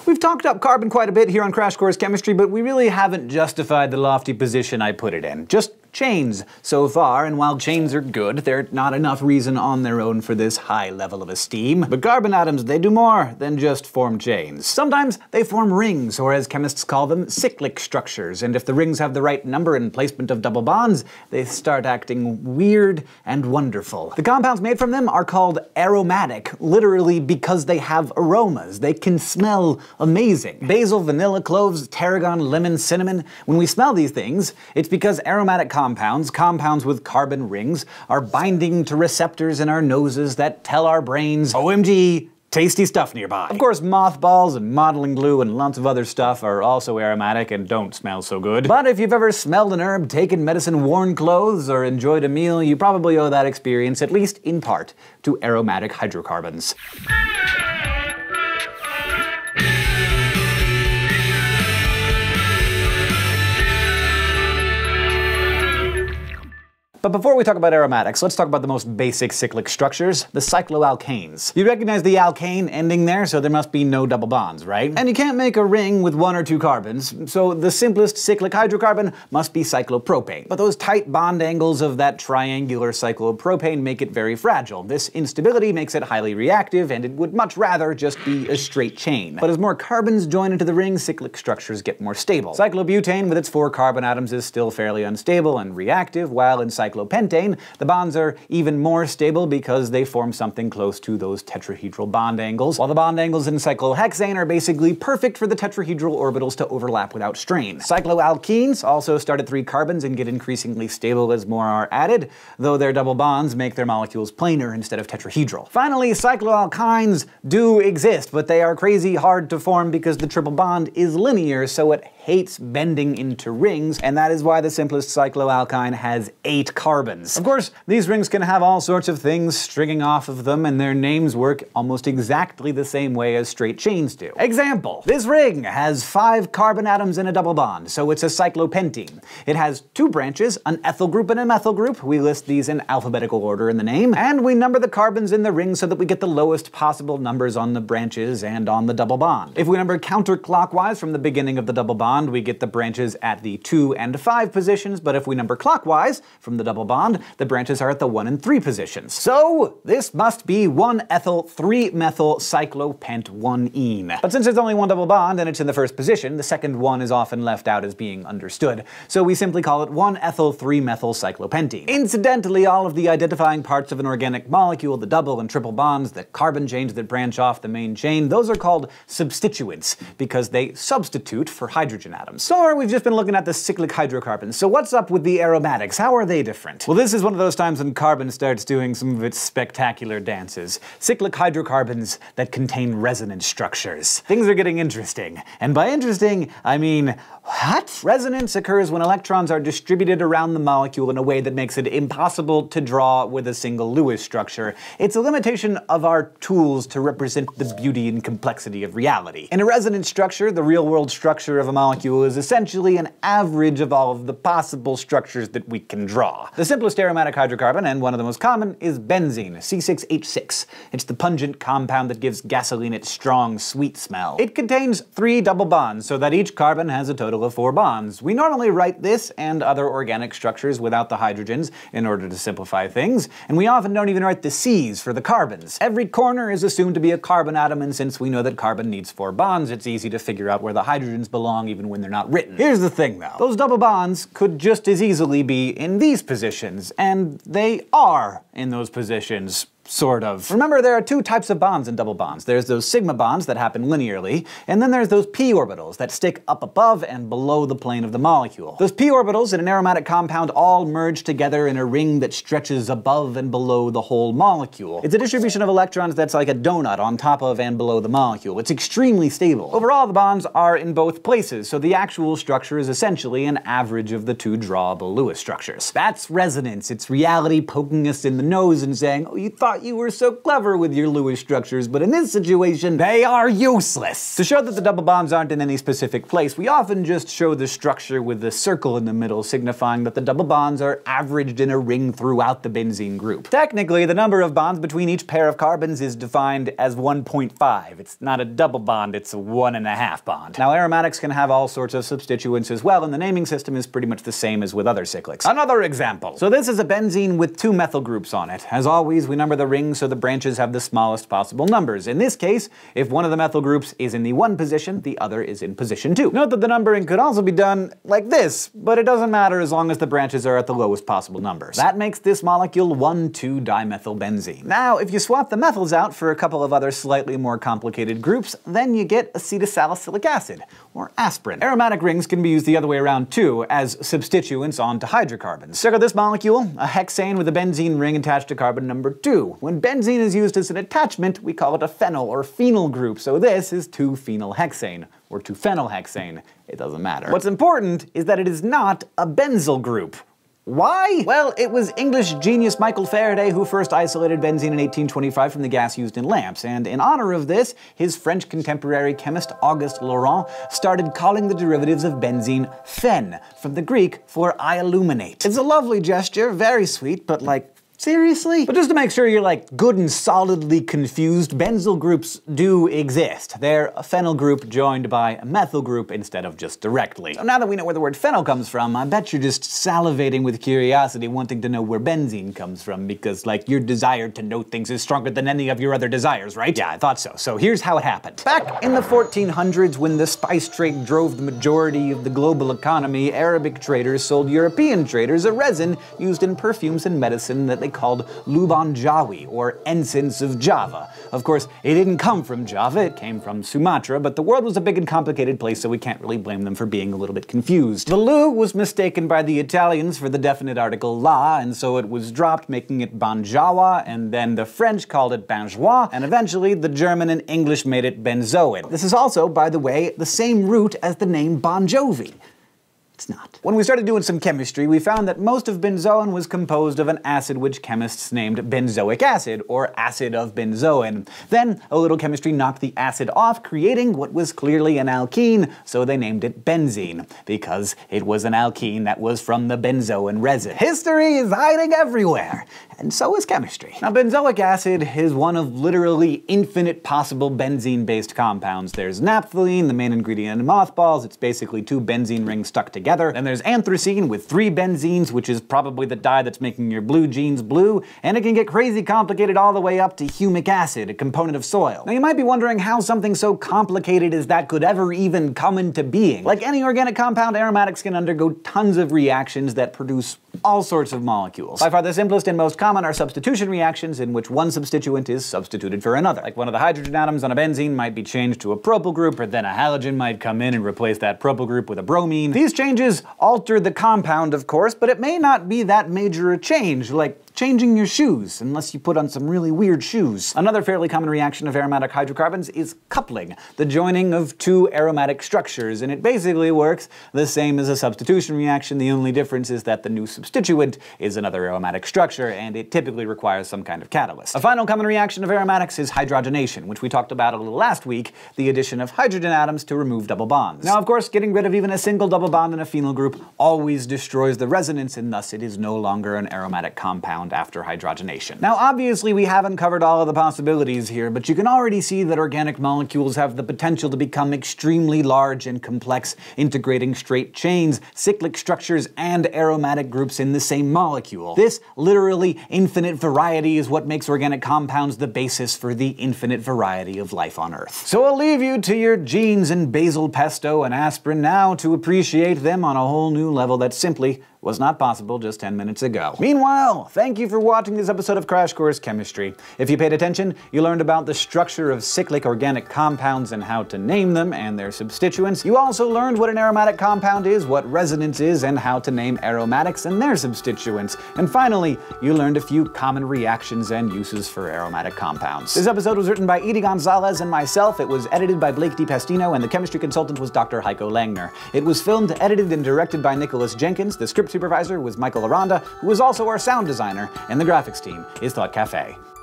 We've talked up carbon quite a bit here on Crash Course Chemistry, but we really haven't justified the lofty position I put it in. Just chains so far, and while chains are good, they're not enough reason on their own for this high level of esteem. But carbon atoms, they do more than just form chains. Sometimes they form rings, or as chemists call them, cyclic structures, and if the rings have the right number and placement of double bonds, they start acting weird and wonderful. The compounds made from them are called aromatic, literally because they have aromas. They can smell amazing. Basil, vanilla, cloves, tarragon, lemon, cinnamon. When we smell these things, it's because aromatic compounds with carbon rings, are binding to receptors in our noses that tell our brains, OMG, tasty stuff nearby. Of course, mothballs and modeling glue and lots of other stuff are also aromatic and don't smell so good. But if you've ever smelled an herb, taken medicine, worn clothes, or enjoyed a meal, you probably owe that experience, at least in part, to aromatic hydrocarbons. But before we talk about aromatics, let's talk about the most basic cyclic structures, the cycloalkanes. You recognize the alkane ending there, so there must be no double bonds, right? And you can't make a ring with one or two carbons, so the simplest cyclic hydrocarbon must be cyclopropane. But those tight bond angles of that triangular cyclopropane make it very fragile. This instability makes it highly reactive, and it would much rather just be a straight chain. But as more carbons join into the ring, cyclic structures get more stable. Cyclobutane with its 4 carbon atoms is still fairly unstable and reactive, while in cyclopentane, the bonds are even more stable because they form something close to those tetrahedral bond angles, while the bond angles in cyclohexane are basically perfect for the tetrahedral orbitals to overlap without strain. Cycloalkenes also start at 3 carbons and get increasingly stable as more are added, though their double bonds make their molecules planar instead of tetrahedral. Finally, cycloalkynes do exist, but they are crazy hard to form because the triple bond is linear, so it hates bending into rings, and that is why the simplest cycloalkyne has 8 carbons. Of course, these rings can have all sorts of things stringing off of them, and their names work almost exactly the same way as straight chains do. Example: this ring has 5 carbon atoms in a double bond, so it's a cyclopentene. It has 2 branches, an ethyl group and a methyl group. We list these in alphabetical order in the name, and we number the carbons in the ring so that we get the lowest possible numbers on the branches and on the double bond. If we number counterclockwise from the beginning of the double bond, we get the branches at the 2 and 5 positions, but if we number clockwise from the double bond, the branches are at the 1 and 3 positions. So this must be 1-ethyl 3-methyl cyclopent-1-ene. But since there's only one double bond and it's in the first position, the second one is often left out as being understood, so we simply call it 1-ethyl 3-methyl cyclopentene. Incidentally, all of the identifying parts of an organic molecule, the double and triple bonds, the carbon chains that branch off the main chain, those are called substituents because they substitute for hydrogen atoms. So far, we've just been looking at the cyclic hydrocarbons. So what's up with the aromatics? How are they different? Well, this is one of those times when carbon starts doing some of its spectacular dances. Cyclic hydrocarbons that contain resonance structures. Things are getting interesting. And by interesting, I mean, what? Resonance occurs when electrons are distributed around the molecule in a way that makes it impossible to draw with a single Lewis structure. It's a limitation of our tools to represent the beauty and complexity of reality. In a resonance structure, the real-world structure of a molecule is essentially an average of all of the possible structures that we can draw. The simplest aromatic hydrocarbon, and one of the most common, is benzene, C6H6. It's the pungent compound that gives gasoline its strong, sweet smell. It contains 3 double bonds, so that each carbon has a total of 4 bonds. We normally write this and other organic structures without the hydrogens in order to simplify things, and we often don't even write the C's for the carbons. Every corner is assumed to be a carbon atom, and since we know that carbon needs 4 bonds, it's easy to figure out where the hydrogens belong even when they're not written. Here's the thing though. Those double bonds could just as easily be in these positions, and they are in those positions. Sort of. Remember, there are 2 types of bonds in double bonds. There's those sigma bonds that happen linearly, and then there's those p orbitals that stick up above and below the plane of the molecule. Those p orbitals in an aromatic compound all merge together in a ring that stretches above and below the whole molecule. It's a distribution of electrons that's like a donut on top of and below the molecule. It's extremely stable. Overall, the bonds are in both places, so the actual structure is essentially an average of the 2 drawable Lewis structures. That's resonance. It's reality poking us in the nose and saying, oh, you thought thought you were so clever with your Lewis structures, but in this situation, they are useless. To show that the double bonds aren't in any specific place, we often just show the structure with the circle in the middle, signifying that the double bonds are averaged in a ring throughout the benzene group. Technically, the number of bonds between each pair of carbons is defined as 1.5. It's not a double bond, it's a 1.5 bond. Now, aromatics can have all sorts of substituents as well, and the naming system is pretty much the same as with other cyclics. Another example. So this is a benzene with 2 methyl groups on it. As always, we number the rings so the branches have the smallest possible numbers. In this case, if one of the methyl groups is in the 1 position, the other is in position 2. Note that the numbering could also be done like this, but it doesn't matter as long as the branches are at the lowest possible numbers. That makes this molecule 1,2-dimethylbenzene. Now, if you swap the methyls out for a couple of other slightly more complicated groups, then you get acetylsalicylic acid, or aspirin. Aromatic rings can be used the other way around too, as substituents onto hydrocarbons. Check out this molecule, a hexane with a benzene ring attached to carbon number 2. When benzene is used as an attachment, we call it a phenyl or phenyl group, so this is 2-phenylhexane, or 2-phenylhexane. It doesn't matter. What's important is that it is not a benzyl group. Why? Well, it was English genius Michael Faraday who first isolated benzene in 1825 from the gas used in lamps, and in honor of this, his French contemporary chemist Auguste Laurent started calling the derivatives of benzene phen, from the Greek for I illuminate. It's a lovely gesture, very sweet, but like, seriously? But just to make sure you're like good and solidly confused, benzyl groups do exist. They're a phenyl group joined by a methyl group instead of just directly. So now that we know where the word phenyl comes from, I bet you're just salivating with curiosity, wanting to know where benzene comes from, because like your desire to know things is stronger than any of your other desires, right? Yeah, I thought so. So here's how it happened. Back in the 1400s, when the spice trade drove the majority of the global economy, Arabic traders sold European traders a resin used in perfumes and medicine that they called Lubanjawi, or ensigns of Java. Of course, it didn't come from Java, it came from Sumatra, but the world was a big and complicated place, so we can't really blame them for being a little bit confused. The Lu was mistaken by the Italians for the definite article la, and so it was dropped, making it Banjawa, and then the French called it Banjois, and eventually the German and English made it benzoin. This is also, by the way, the same root as the name Bon Jovi. It's not. When we started doing some chemistry, we found that most of benzoin was composed of an acid which chemists named benzoic acid, or acid of benzoin. Then, a little chemistry knocked the acid off, creating what was clearly an alkene, so they named it benzene, because it was an alkene that was from the benzoin resin. History is hiding everywhere, and so is chemistry. Now, benzoic acid is one of literally infinite possible benzene-based compounds. There's naphthalene, the main ingredient in mothballs. It's basically 2 benzene rings stuck together. Then there's anthracene with 3 benzenes, which is probably the dye that's making your blue jeans blue, and it can get crazy complicated all the way up to humic acid, a component of soil. Now you might be wondering how something so complicated as that could ever even come into being. Like any organic compound, aromatics can undergo tons of reactions that produce all sorts of molecules. By far the simplest and most common are substitution reactions, in which one substituent is substituted for another. Like one of the hydrogen atoms on a benzene might be changed to a propyl group, or then a halogen might come in and replace that propyl group with a bromine. These changes alter the compound, of course, but it may not be that major a change, like changing your shoes, unless you put on some really weird shoes. Another fairly common reaction of aromatic hydrocarbons is coupling, the joining of 2 aromatic structures, and it basically works the same as a substitution reaction. The only difference is that the new substituent is another aromatic structure, and it typically requires some kind of catalyst. A final common reaction of aromatics is hydrogenation, which we talked about a little last week, the addition of hydrogen atoms to remove double bonds. Now, of course, getting rid of even a single double bond in a phenyl group always destroys the resonance, and thus it is no longer an aromatic compound after hydrogenation. Now, obviously, we haven't covered all of the possibilities here, but you can already see that organic molecules have the potential to become extremely large and complex, integrating straight chains, cyclic structures, and aromatic groups in the same molecule. This literally infinite variety is what makes organic compounds the basis for the infinite variety of life on Earth. So I'll leave you to your genes and basil pesto and aspirin now to appreciate them on a whole new level that simply was not possible just 10 minutes ago. Meanwhile, thank you for watching this episode of Crash Course Chemistry. If you paid attention, you learned about the structure of cyclic organic compounds and how to name them and their substituents. You also learned what an aromatic compound is, what resonance is, and how to name aromatics and their substituents. And finally, you learned a few common reactions and uses for aromatic compounds. This episode was written by Edie Gonzalez and myself. It was edited by Blake DiPestino, and the chemistry consultant was Dr. Heiko Langner. It was filmed, edited, and directed by Nicholas Jenkins. The script supervisor was Michael Aranda, who was also our sound designer, and the graphics team is Thought Cafe.